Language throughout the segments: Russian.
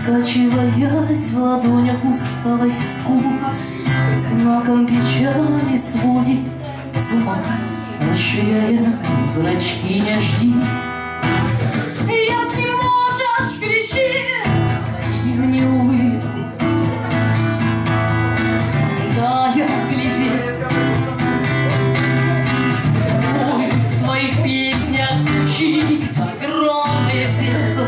Скачиваясь в ладонях усталость скука, знаком печали сводит с ума, расширяя зрачки, не жди. Если можешь, кричи, дай мне улыбку, дай оглядеть. Ой, в твоих песнях звучит огромное сердце.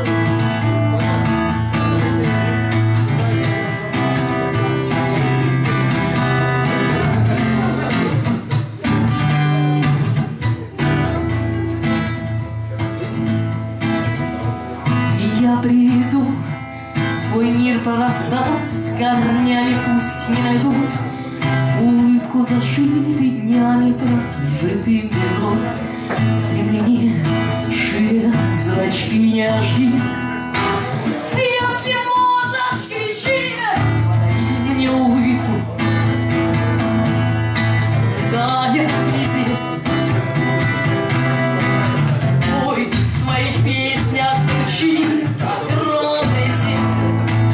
Я приду в твой мир порастать, с корнями пусть не найдут улыбку, зашитый днями прожитый год. В стремлении шире зрачки, не жди. Если можешь, кричи, подай мне улыбку, дай оглядеть. Ой, в твоих песнях звучит огромное сердце.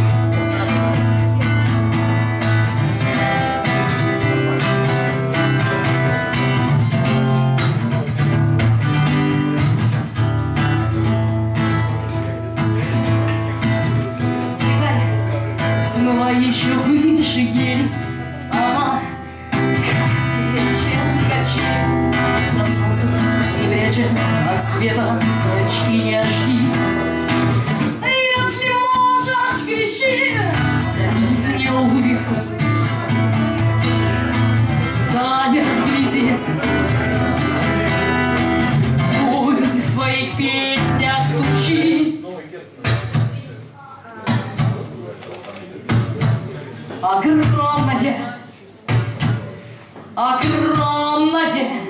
Взлетай, взмывай еще выше ели, ама, чем качели. На солнце не пряча от света зрачки, не жди. Если можешь, кричи, дай мне улыбку, дай оглядеть. Ой, в твоих песнях звучит огромное, огромное